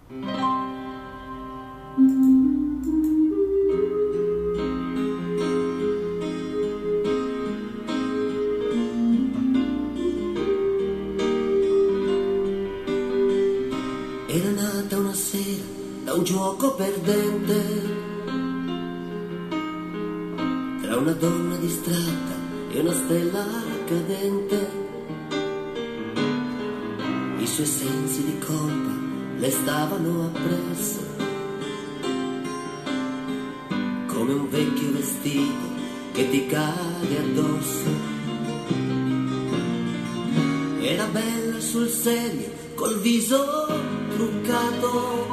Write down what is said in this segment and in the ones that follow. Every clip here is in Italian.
Era nata una sera da un gioco perdente tra una donna distratta e una stella cadente. I suoi sensi di colpa le stavano appresso come un vecchio vestito che ti cade addosso. Era bella sul serio col viso truccato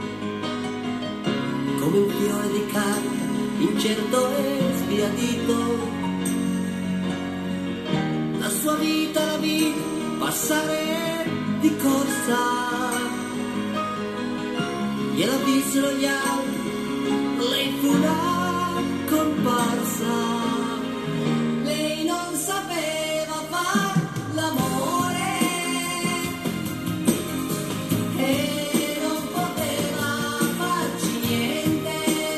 come un fiore di carta incerto e sbiadito. La sua vita la vide passare di corsa, gliela vissero gli altri, lei fu una comparsa. Lei non sapeva far l'amore e non poteva farci niente,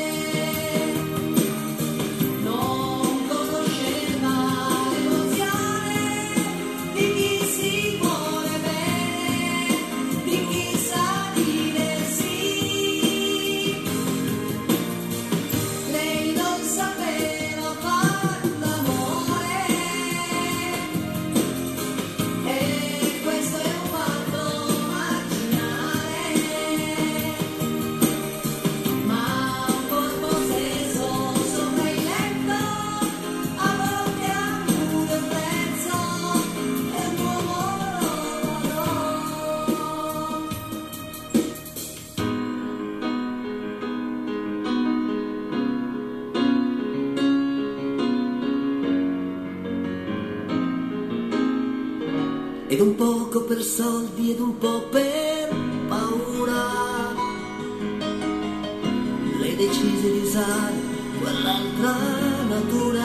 non conosceva l'emozione di chi si vuole bene, di chi sa dire sì. Lei non sapeva far l'amore e questo è un fatto marginale, ma un corpo steso sopra il letto a volte ha pure un prezzo e un uomo lo pagò. Ed un poco per soldi ed un po' per paura, lei decise di usare quell'altra natura.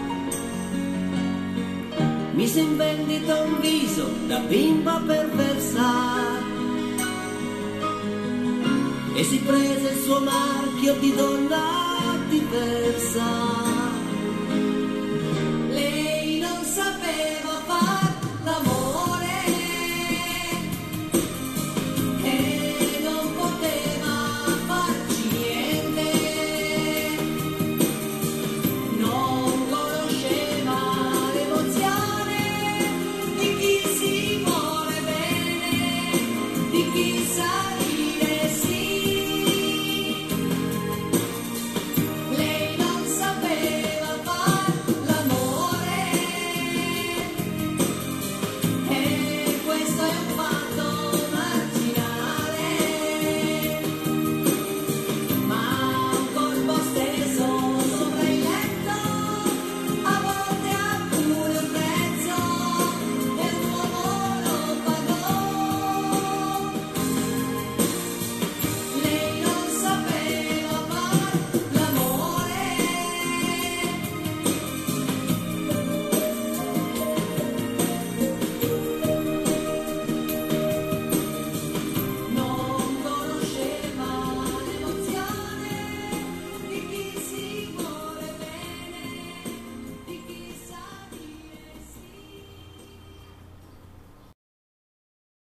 Mise in vendita un viso da bimba perversa e si prese il suo marchio di donna diversa.